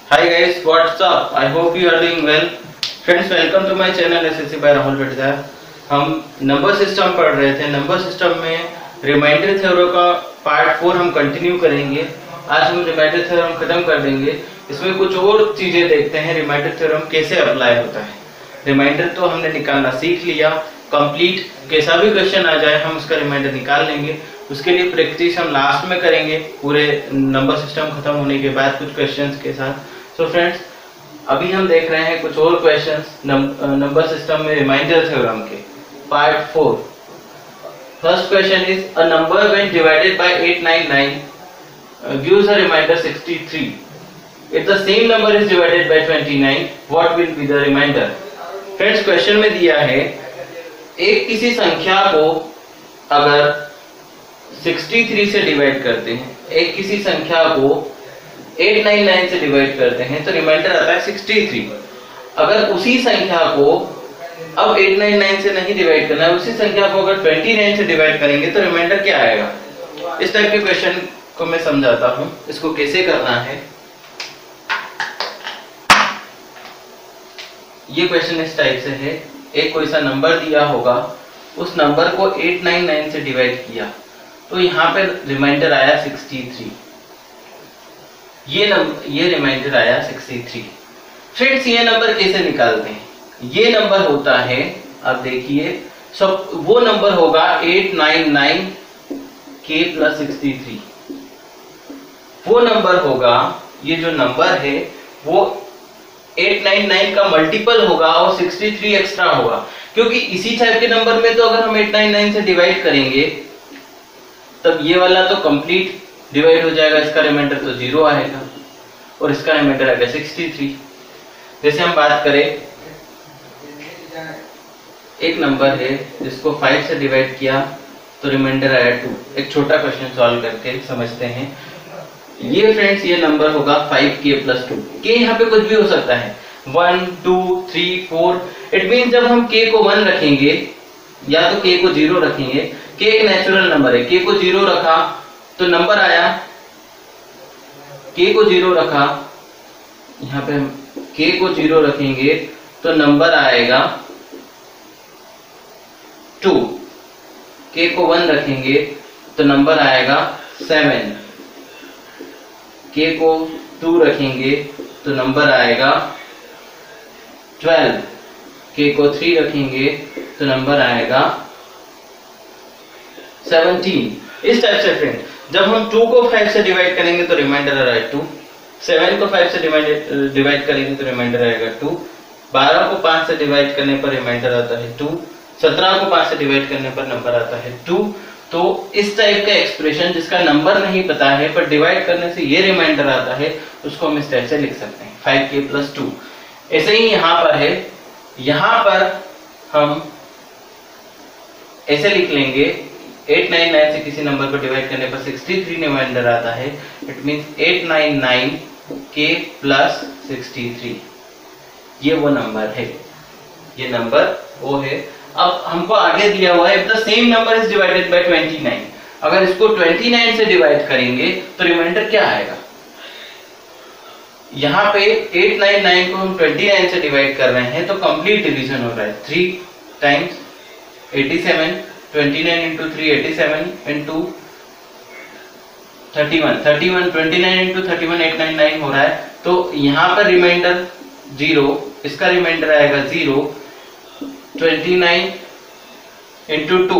Hi guys, what's up? I hope you are doing well. Friends, welcome to my channel SSC by Rahul Patidar. हम number system पढ़ रहे थे। Number system में reminder theorem का part 4 हम continue करेंगे। आज हम रिमाइंडर थ्योरम खत्म कर देंगे। इसमें कुछ और चीजें देखते हैं, रिमाइंडर थ्योरम कैसे अप्लाई होता है। रिमाइंडर तो हमने निकालना सीख लिया, कंप्लीट कैसा भी क्वेश्चन आ जाए हम उसका रिमाइंडर निकाल लेंगे। उसके लिए प्रैक्टिस हम लास्ट में करेंगे, पूरे नंबर सिस्टम खत्म होने के बाद कुछ क्वेश्चंस के साथ। सो फ्रेंड्स, अभी हम देख रहे हैं कुछ और क्वेश्चंस नंबर सिस्टम में रिमाइंडर थ्योरम के part 4। First question is a number when divided by 899 gives a remainder 63. If the same number is divided by 29, what will be the remainder? Friends, question में दिया है एक किसी संख्या को अगर 63 से डिवाइड करते हैं, एक किसी संख्या को 899 से डिवाइड करते हैं तो रिमाइंडर आता है 63। अगर उसी संख्या को अब 899 से नहीं डिवाइड करना है, उसी संख्या को अगर 29 से डिवाइड करेंगे तो रिमाइंडर क्या आएगा। इस टाइप के क्वेश्चन को मैं समझाता हूं, इसको कैसे करना है। ये क्वेश्चन इस टाइप से है, एक कोई सा नंबर दिया होगा, उस नंबर को 899 से डिवाइड किया तो यहाँ पे रिमाइंडर आया 63। ये रिमाइंडर आया 63। फ्रेंड्स, ये नंबर कैसे निकालते हैं? ये नंबर होता है, आप देखिए, सब वो नंबर होगा 899k प्लस 63। वो नंबर होगा, ये जो नंबर है वो 899 का मल्टीपल होगा और 63 एक्स्ट्रा होगा, क्योंकि इसी टाइप के नंबर में तो अगर हम 899 से डिवाइड करेंगे तब ये वाला तो कंप्लीट डिवाइड हो जाएगा, इसका रिमाइंडर तो 0 आएगा और इसका रिमाइंडर आएगा 63। जैसे हम बात करें, एक नंबर है जिसको 5 से डिवाइड किया तो रिमाइंडर आया 2। एक छोटा क्वेश्चन सॉल्व करके समझते हैं। ये फ्रेंड्स, ये नंबर होगा 5k प्लस 2। k यहाँ पे कुछ भी हो सकता है, 1 2 3 4। इट मीन जब हम k को 1 रखेंगे या तो k को 0 रखेंगे। k एक नेचुरल नंबर है, k को 0 रखा तो नंबर आया, k को 0 रखा, यहाँ पे हम k को 0 रखेंगे तो नंबर आएगा 2। k को 1 रखेंगे तो नंबर आएगा 7। k को 2 रखेंगे तो नंबर आएगा 12। k को 3 रखेंगे तो नंबर आएगा 17। इस टाइप से फ्रेंड, जब हम 2 को 5 से डिवाइड करेंगे तो रिमाइंडर आ रहा है 2, 7 को 5 से डिवाइड करेंगे तो रिमाइंडर आएगा 2, 12 को 5 से डिवाइड करने पर रिमाइंडर आता है 2, 17 को 5 से डिवाइड करने पर नंबर आता है 2। तो इस टाइप का एक्सप्रेशन जिसका नंबर नहीं पता है पर डिवाइड करने से ये रिमाइंडर आता है, उसको हम इस टाइप से लिख सकते हैं 5k प्लस 2। ऐसे ही यहाँ पर है, यहाँ पर हम ऐसे लिख लेंगे, 899 से किसी नंबर को डिवाइड करने पर 63 रिमाइंडर आता है। It means 899k plus 63। ये वो नंबर है, ये नंबर वो है। अब हमको आगे दिया हुआ है, if the same number is divided by 29, अगर इसको 29 से डिवाइड करेंगे तो रिमाइंडर क्या आएगा। यहाँ पे 899 को हम 29 से डिवाइड कर रहे हैं तो कंप्लीट डिवीजन हो रहा है। 3 टाइम्स 87, 29 इंटू 3 87 इंटू 31, 29 इंटू 31 899 हो रहा है। तो यहाँ पर रिमाइंडर 0, इसका रिमाइंडर आएगा 0। 29 इंटू 2,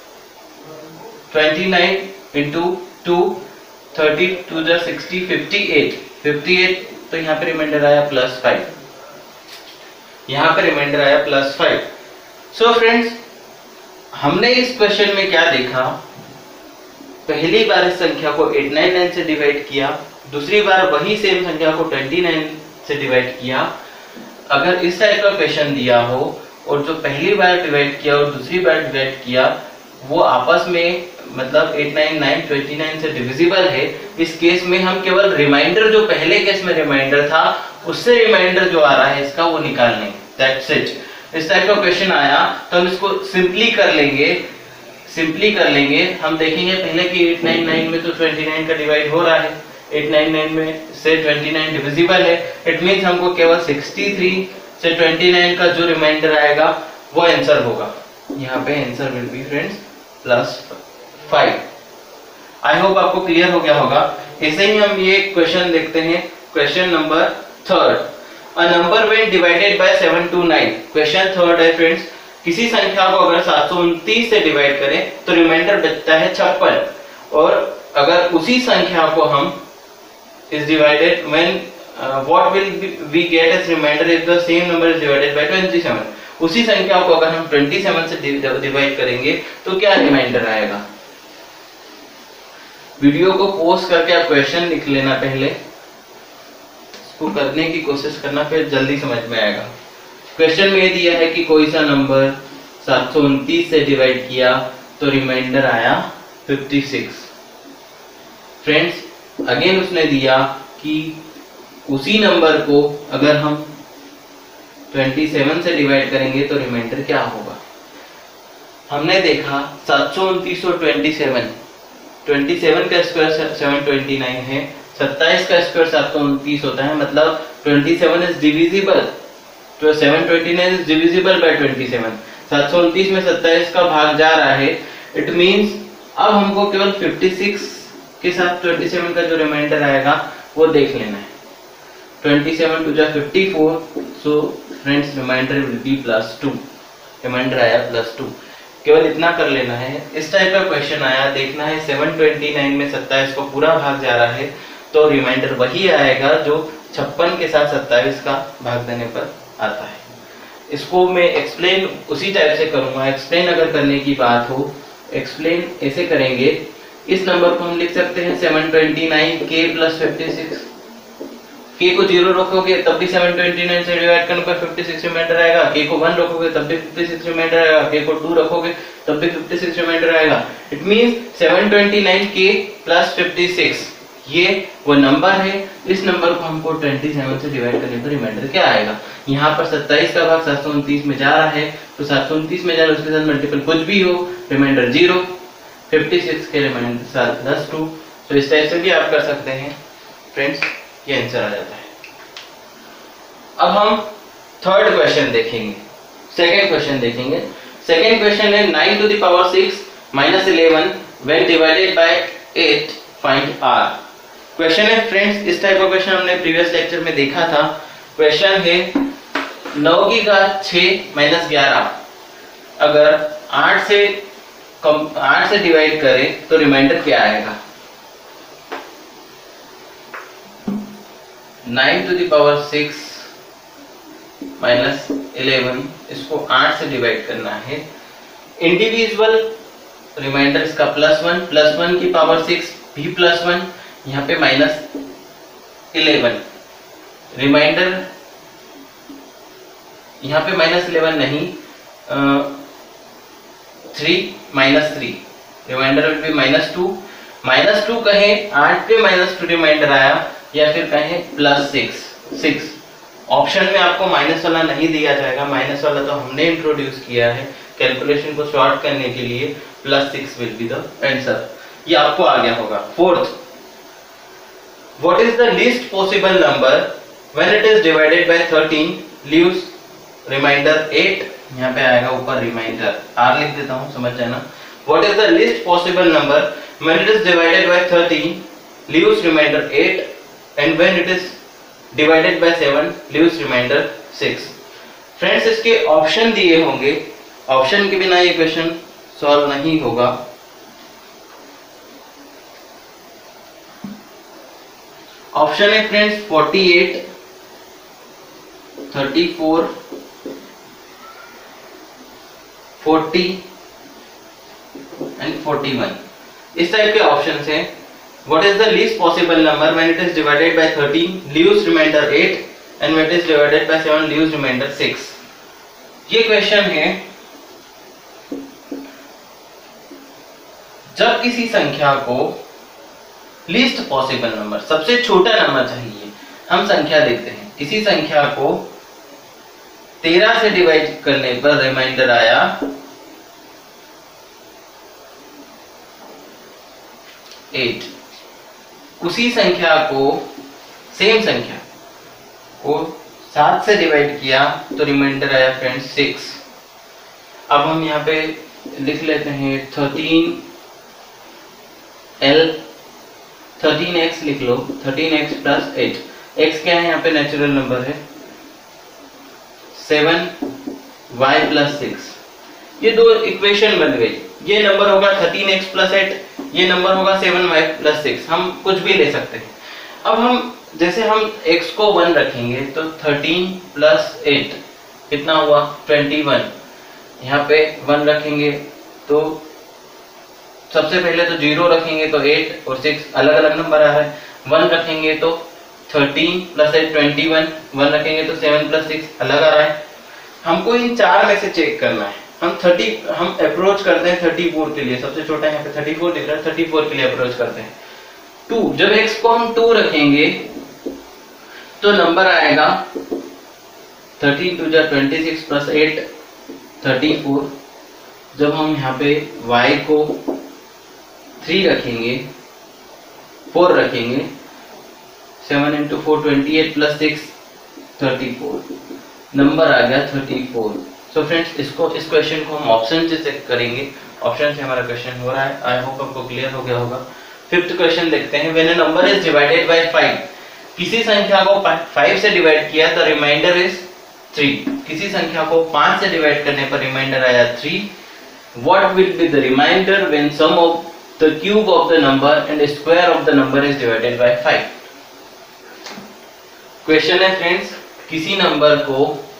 29 इंटू 2, 32 जा 60, 58, तो यहाँ पे रिमाइंडर आया प्लस 5। यहाँ पे रिमाइंडर आया प्लस 5। सो फ्रेंड्स, हमने इस क्वेश्चन में क्या देखा, पहली बार इस संख्या को 899 से डिवाइड किया, दूसरी बार वही सेम संख्या को 29 से डिवाइड किया। अगर इस टाइप का क्वेश्चन दिया हो और जो पहली बार डिवाइड किया और दूसरी बार डिवाइड किया वो आपस में मतलब 899 29 से डिविजिबल है, इस केस में हम केवल रिमाइंडर, जो पहले केस में रिमाइंडर था उससे रिमाइंडर जो आ रहा है इसका वो निकाल लेंगे। That's it. इस टाइप का क्वेश्चन आया तो हम इसको सिंपली कर लेंगे। हम देखेंगे पहले कि 899 में तो 29 का डिवाइड हो रहा है, 899 में से 29 डिविजिबल है, इट मींस हमको केवल 63 से 29 का जो रिमाइंडर आएगा वो आंसर होगा। यहाँ पे answer will be friends +5। I hope आपको क्लियर हो गया होगा। ऐसे ही हम ये क्वेश्चन देखते हैं, question number 3। A number when divided by 7 to 9। Question 3 है फ्रेंड्स, किसी संख्या को अगर 729 से डिवाइड करें तो रिमाइंडर बचता है 56, और अगर उसी संख्या को हम is divided when what will we get as remainder if the same number is divided by 27। उसी संख्या को अगर हम 27 से डिवाइड करेंगे तो क्या रिमाइंडर आएगा। वीडियो को पॉज करके आप क्वेश्चन लिख लेना, पहले इसको करने की कोशिश करना, फिर जल्दी समझ में आएगा। क्वेश्चन में दिया है कि कोई सा नंबर 729 से डिवाइड किया तो रिमाइंडर आया 56। फ्रेंड्स अगेन उसने दिया कि उसी नंबर को अगर हम 27 से डिवाइड करेंगे तो रिमाइंडर क्या होगा। हमने देखा 729 और 27 का स्क्वायर 729 है, 27 का स्क्वायर 729 होता है, मतलब 27 इज डिविजिबल, तो 729 इज डिविजिबल बाय 27। 729 में 27 का भाग जा रहा है, इट मींस अब हमको केवल 56 के साथ 27 का जो रिमाइंडर आएगा वो देख लेना है। 27 to 54, so friends remainder will be +2। Remainder आया +2, केवल इतना कर लेना है। इस टाइप का क्वेश्चन आया, देखना है 729 में 27 को पूरा भाग जा रहा है तो रिमाइंडर वही आएगा जो 56 के साथ 27 का भाग देने पर आता है। इसको मैं एक्सप्लेन उसी टाइप से करूंगा। एक्सप्लेन अगर करने की बात हो, एक्सप्लेन ऐसे करेंगे, इस नंबर को हम लिख सकते हैं 729k + 56। k को 0 रखोगे तब भी 729 से डिवाइड करने पर 56 रिमाइंडर आएगा, k को 1 रखोगे तब भी 56 रिमाइंडर आएगा, k को 2 रखोगे तब भी 56 रिमाइंडर आएगा। इट मींस 729k + 56 ये वो नंबर है। इस नंबर को हमको 27 से डिवाइड करने पर रिमाइंडर क्या आएगा। यहाँ पर 27 का भाग 729 में जा रहा है, तो 729 में जा रहा है, उसके साथ मल्टीपल कुछ भी हो, रिमाइंडर 0, 56 के रिमाइंडर साथ +2। तो इस टाइप से भी आप कर सकते हैं फ्रेंड्स, ये आंसर आ जाता है। अब हम थर्ड क्वेश्चन देखेंगे, सेकंड क्वेश्चन देखेंगे। सेकंड क्वेश्चन है 9 to the power 6 - 11 when divided by 8 find r। Question है फ्रेंड्स, इस टाइप का क्वेश्चन हमने प्रीवियस लेक्चर में देखा था। क्वेश्चन है 9 की घात 6 - 11 अगर 8 से डिवाइड करें तो रिमाइंडर क्या आएगा। 9 to the power 6 - 11, इसको 8 से डिवाइड करना है। इंडिविजुअल रिमाइंडर इसका +1 की पावर 6 भी +1, यहाँ पे -11 रिमाइंडर, यहाँ पे -11 नहीं, 3 रिमाइंडर विल बी -2 कहें 8 पे -2 रिमाइंडर आया, या फिर कहें +6। ऑप्शन में आपको माइनस वाला नहीं दिया जाएगा, माइनस वाला तो हमने इंट्रोड्यूस किया है कैलकुलेशन को शॉर्ट करने के लिए। +6 विल बी द आंसर, ये आपको आ गया होगा। Fourth, what is the least possible number when it is divided by 13 leaves remainder 8। यहाँ पे आएगा ऊपर रिमाइंडर, आर लिख देता हूँ, समझ जाना। What is the least possible number when it is divided by 13 leaves remainder 8 and when it is divided by 7 leaves remainder 6। Friends इसके ऑप्शन दिए होंगे, ऑप्शन के बिना ये क्वेश्चन सॉल्व नहीं होगा। ऑप्शन है फ्रेंड्स 48, 34, 40 एंड 41, इस टाइप के ऑप्शंस हैं। What is the least possible number when it is divided by 13 leaves remainder 8 and when it is divided by 7 leaves remainder 6। ये क्वेश्चन है, जब किसी संख्या को लीस्ट पॉसिबल नंबर, सबसे छोटा नंबर चाहिए, हम संख्या देखते हैं, किसी संख्या को 13 से डिवाइड करने पर रिमाइंडर आया 8। उसी संख्या को, सेम संख्या को 7 से डिवाइड किया तो रिमाइंडर आया फ्रेंड्स 6। अब हम यहाँ पे लिख लेते हैं 13x लिख लो, 13x प्लस 8। x क्या है यहाँ पे, नेचुरल नंबर है, 7y प्लस 6। ये दो इक्वेशन बन गई। ये नंबर होगा 13x प्लस 8, ये नंबर होगा 7y प्लस 6। हम कुछ भी ले सकते हैं। अब हम जैसे हम x को 1 रखेंगे तो 13 प्लस 8 कितना हुआ 21। यहाँ पे 1 रखेंगे तो सबसे पहले तो 0 रखेंगे तो 8 और 6 अलग अलग नंबर आ रहा है। 1 रखेंगे तो 13 प्लस 8 21, 1 रखेंगे तो 7 प्लस 6 अलग आ रहा है। हमको इन चार में से चेक करना है। हम अप्रोच करते हैं 34 के लिए, सबसे छोटा यहाँ पे 34 दिख रहा है, 34 के लिए अप्रोच करते हैं। 2, जब x को हम 2 रखेंगे तो नंबर आएगा 13 2 26 प्लस 8 34। जब हम यहाँ पे y को 3 रखेंगे, 4 रखेंगे, 7 into 4 28 प्लस 6 34, नंबर आ गया 34। सो फ्रेंड्स इस क्वेश्चन को हम ऑप्शन से चेक करेंगे। ऑप्शन से हमारा क्वेश्चन हो रहा है। आई होप आपको क्लियर हो गया होगा। 5th क्वेश्चन देखते हैं। When a number is divided by 5, किसी संख्या को 5 से डिवाइड किया तो रिमाइंडर इज 3। किसी संख्या को 5 से डिवाइड करने पर रिमाइंडर आया 3। What will be the remainder when sum of the cube of the number and square of the number is divided by 5। Question है फ्रेंड्स, किसी नंबर को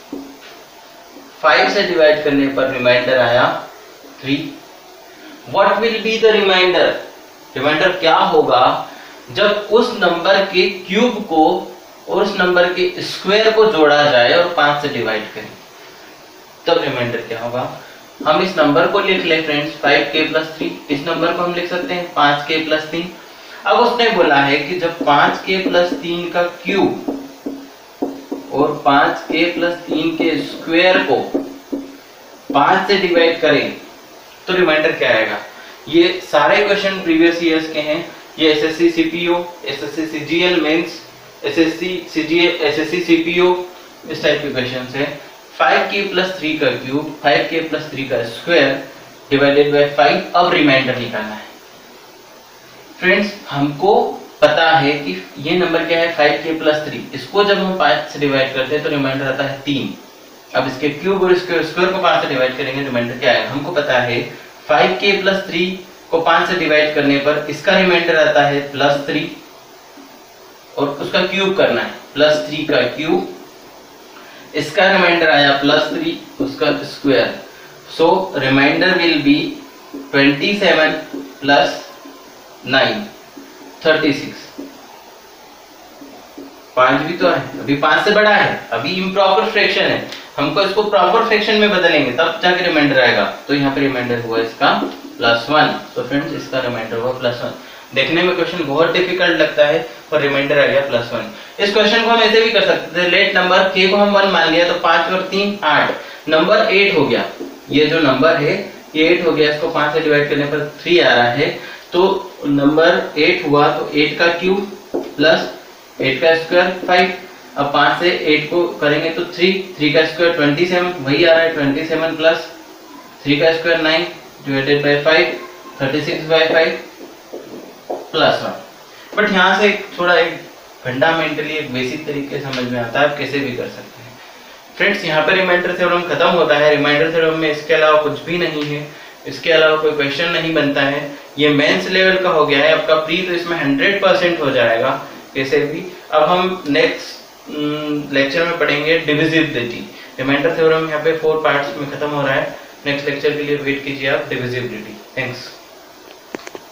5 से डिवाइड करने पर रिमाइंडर आया 3। What will be the remainder, remainder क्या होगा जब उस नंबर के क्यूब को और उस नंबर के स्क्वायर को जोड़ा जाए और 5 से डिवाइड करें, तब रिमाइंडर क्या होगा। हम इस नंबर को लिख ले फ्रेंड्स 5k प्लस 3। इस नंबर को हम लिख सकते हैं 5k प्लस 3। अब उसने बोला है कि जब 5k प्लस 3 का क्यूब और 5k प्लस 3 के स्क्वायर को 5 से डिवाइड करें तो रिमाइंडर क्या आएगा। ये सारे क्वेश्चन प्रीवियस ईयर्स के हैं। ये SSC CPO, SSC CGL mains, SSC CGL, SSC CPO, इस टाइप के क्वेश्चन है। 5k प्लस 3 का क्यूब, 5k प्लस 3 का स्क्वायर डिवाइडेड बाय 5। अब रिमाइंडर निकालना है। फ्रेंड्स हमको पता है कि ये नंबर क्या है 5k प्लस 3। इसको जब हम 5 से डिवाइड करते हैं तो रिमाइंडर आता है 3। अब इसके क्यूब और इसके स्क्वायर को 5 से डिवाइड करेंगे, रिमाइंडर क्या आएगा। हमको पता है 5k प्लस 3 को 5 से डिवाइड करने पर इसका रिमाइंडर आता है प्लस 3 और उसका क्यूब करना है, प्लस 3 का क्यूब, इसका रिमाइंडर आया प्लस 3, उसका square. So remainder will be 27 plus 9 36। 5 भी तो है, अभी 5 से बड़ा है, अभी इम्प्रॉपर फ्रैक्शन है। हमको इसको प्रॉपर फ्रैक्शन में बदलेंगे तब जाके रिमाइंडर आएगा। तो यहाँ पे रिमाइंडर हुआ इसका +1। तो फ्रेंड्स इसका रिमाइंडर हुआ +1। देखने में क्वेश्चन बहुत डिफिकल्ट लगता है और रिमाइंडर आ गया +1। इस क्वेश्चन को हम ऐसे भी कर सकते थे। लेट नंबर k को हम 1 मान लिया तो 5 और 3 8, नंबर 8 हो गया। ये जो नंबर है ये 8 हो गया, इसको 5 से डिवाइड करने पर 3 आ रहा है। तो नंबर 8 हुआ तो 8 का क्यूब प्लस 8 का स्क्वायर 5। अब 5 से 8 को करेंगे तो 3 का स्क्वायर 27, वही आ रहा है 27 प्लस 3 का स्क्वायर 9 डिवाइडेड बाय 5 36/5 +1। बट यहाँ से थोड़ा एक फंडामेंटली एक बेसिक तरीके समझ में आता है, आप कैसे भी कर सकते हैं। फ्रेंड्स यहाँ पे रिमाइंडर थ्योरम खत्म होता है। रिमाइंडर थ्योरम में इसके अलावा कुछ भी नहीं है, इसके अलावा कोई क्वेश्चन नहीं बनता है। ये मेंस लेवल का हो गया है, आपका प्री तो इसमें 100% हो जाएगा कैसे भी। अब हम नेक्स्ट लेक्चर में पढ़ेंगे डिविजिबिलिटी। रिमाइंडर थ्योरम यहाँ पे 4 पार्ट्स में खत्म हो रहा है। नेक्स्ट लेक्चर के लिए वेट कीजिए आप डिविजिबिलिटी। थैंक्स।